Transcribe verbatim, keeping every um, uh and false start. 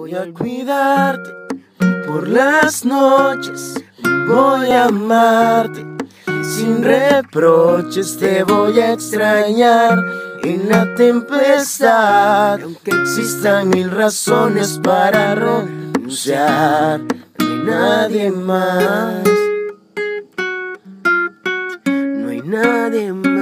Voy a cuidarte por las noches, voy a amarte sin reproches, te voy a extrañar en la tempestad. Aunque existan mil razones para renunciar, no hay nadie más, no hay nadie más.